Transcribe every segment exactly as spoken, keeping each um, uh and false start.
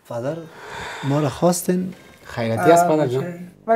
پدر ما را خواستین خیرتی است پدر جان.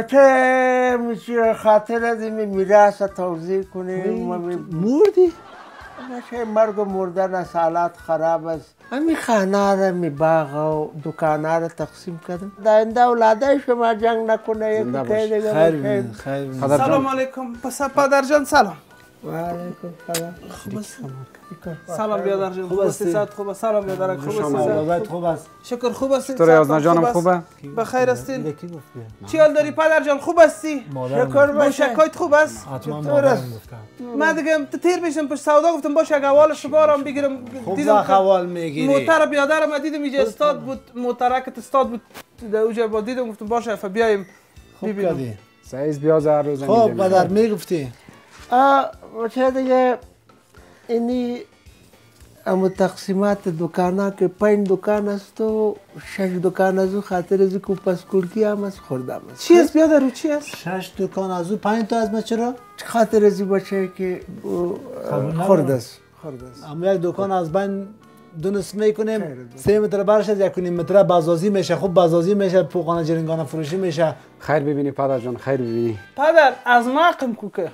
بچه میشه خاطر از این میراث توضیح کنیم. مردی؟ بچه مرگ و مردن از حالات خراب است. همین خانه را می باغ و دکانه را تقسیم کردم. داینده اولاده شما جنگ نکنه. زنده باش. خیر بین خیر بین. سلام علیکم. پس پدر جان سلام. و علیکم سلام. خوب است. سلام بیادر جان. خوب است. صحت خوب است. سلام بیادر خوب است. سلامت خوب است. شکر خوب است. تو یازده جانم خوبه؟ بخیر هستین؟ چی حال داری پدر جان؟ خوب هستی؟ شکر باشه. شکایت خوب است؟ حتما مادرم گفتم. من دیگه تیر میشم پشت سودا گفتم باشه اگه احوال شما را بگیرم. خوب احوال میگیری. موتر بیادرم دیدم اینجا استاد بود، موترکت استاد بود. در اونجا با دیدم گفتم باشه بیایم ببینیم. سعیز بیاز هر روز میگم. خب پدر میگفتی؟ آه بچه دیگه اینی اما تقسیمات دکانه که پنج دکان است و شش دکان از او خاطر از که پسکولکی هم از خوردم است. چی است بیادر رو چی است؟ شش دکان از او پنج تا از ما چرا؟ خاطر از این بچه که خورد است. اما یک دکان از بین دو نصف میکنیم سه متر برش از یک و نیم متر بازازی میشه. خوب بازازی میشه پوقانه جرینگانه فروشی میشه. خیر ببینی پدر جان خیر ببینی. پدر از مقم کوکه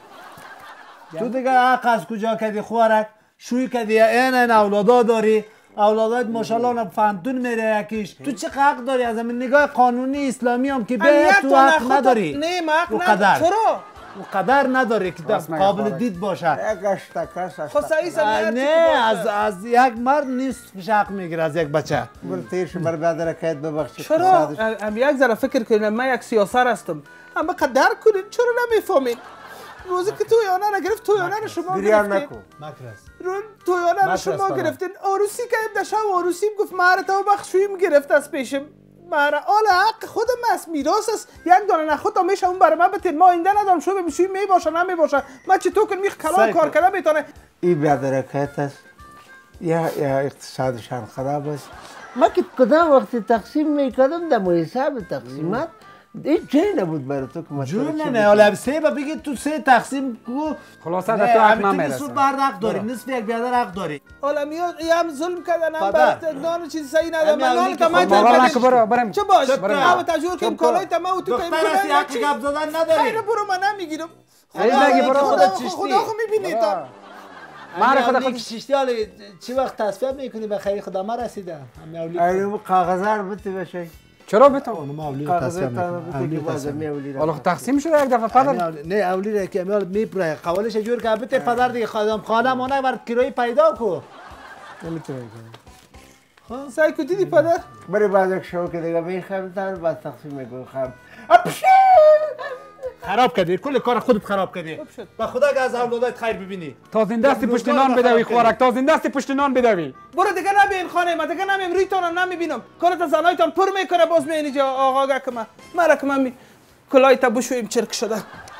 تو دیگه حق از کجا کدی خوارک شوی کدی این این اولادا داری اولادات ماشاءالله فهمتون میره یکیش. تو چه حق داری از همین نگاه قانونی اسلامی هم که به تو حق نداری. نه حق نداری. چرا؟ و قدر نداره که قابل دید باشه. یک اشتکاس خب سعیس نه از از یک مرد نیست حق میگیره از یک بچه. بر تیرش بر بیادر کهید ببخشید. چرا؟ هم یک ذره فکر کنیم من یک سیاسر هستم. اما قدر کنید چرا نمیفهمید؟ روزی که تویانه را گرفت تویانه را شما گرفتین. رو تویانه را شما گرفتین. آروسی که در شب آروسیم گفت مهر تو بخشویم گرفت از پیشم. مهر آل حق خودم است میراث است. یک دانه نخود میشه اون برای من بتین ما اینده ندارم شو ببینیم می باشه نمی باشه. من چطور کنم میخ کلا کار کردن میتونه. این بیادر کهید است. یا یا اقتصادشان خراب است. ما که کدام وقتی تقسیم میکردم در حساب تقسیمات این جای نبود برای تو که مثلا جون نه حالا سه با بگید تو سه تقسیم کو خلاصه در تو حق نمیرسه. تو برد حق داری نصف یک بیادر حق داری. حالا میاد هم ظلم کردن هم برات نان چیز صحیح ندادن من نان تا من تو برو برم چه باش ما تجربه کنیم کالای تا ما تو دختر از حق گپ زدن نداری. خیر برو من نمیگیرم. خیلی برو خدا خدا خو میبینی تا مهر خدا خود شیشتی حالا چی وقت تصفیه میکنی به خیر خدا ما رسیده. اینو کاغذار بده بشه. چرا بتون؟ اونم اولی تصفیه میکنه. حالا تقسیم شده یک دفعه پدر. نه اولی را که میال میپره قوالش جور که بده پدر دیگه خودم خانه مونه بر کرایه پیدا کو. نمیتونه کنه. سعی کو دیدی پدر؟ برای بعد یک شو که دیگه میخوام تا بعد تقسیم میکنم. خراب کردی کل کار خودت خراب کردی. با خدا که از اولادات خیر ببینی. تا زنده است پشت نان بدوی خوارک تا زنده است پشت نان بدوی. برو دیگه نبین خانه ما دیگه نمیم ریتون نمیبینم. کارت زنایتان پر میکنه باز میینی جا آقا که من مرا که من کلایت بشویم چرک شده.